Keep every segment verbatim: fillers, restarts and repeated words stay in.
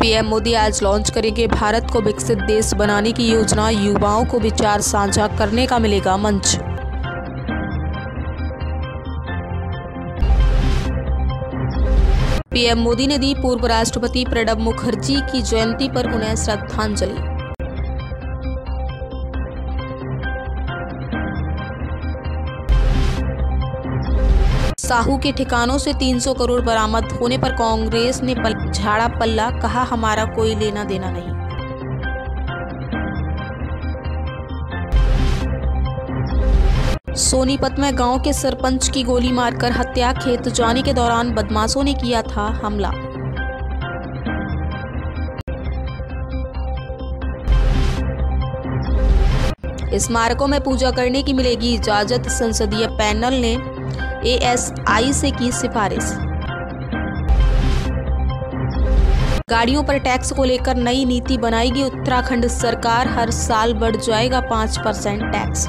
PM Modi आज launch करेंगे भारत को विकसित देश बनाने की योजना। युवाओं को विचार साझा करने का मिलेगा मंच। पीएम मोदी ने दी पूर्व राष्ट्रपति प्रणब मुखर्जी की जयंती पर उन्हें श्रद्धांजलि। साहू के ठिकानों से तीन सौ करोड़ बरामद होने पर कांग्रेस ने पल, झाड़ा पल्ला, कहा हमारा कोई लेना देना नहीं। सोनीपत में गांव के सरपंच की गोली मारकर हत्या। खेत जाने के दौरान बदमाशों ने किया था हमला। स्मारकों में पूजा करने की मिलेगी इजाजत। संसदीय पैनल ने एएसआई से की सिफारिश। गाड़ियों पर टैक्स को लेकर नई नीति बनाएगी उत्तराखंड सरकार। हर साल बढ़ जाएगा पाँच परसेंट टैक्स।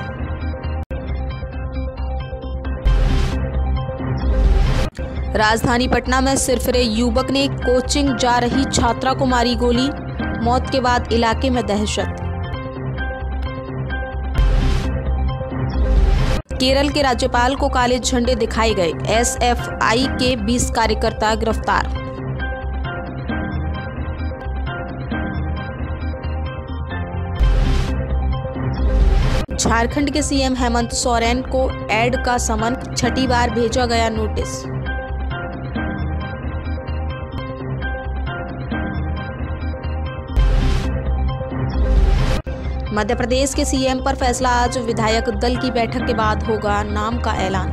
राजधानी पटना में सिरफिरे युवक ने कोचिंग जा रही छात्रा को मारी गोली। मौत के बाद इलाके में दहशत। केरल के राज्यपाल को काले झंडे दिखाए गए। एसएफआई के बीस कार्यकर्ता गिरफ्तार। झारखंड के सीएम हेमंत सोरेन को एड का समन। छठी बार भेजा गया नोटिस। मध्य प्रदेश के सीएम पर फैसला आज। विधायक दल की बैठक के बाद होगा नाम का ऐलान।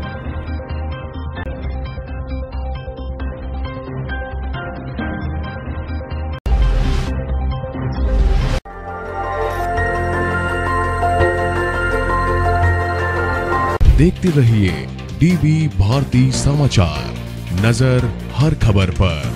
देखते रहिए डीवी भारती समाचार, नजर हर खबर पर।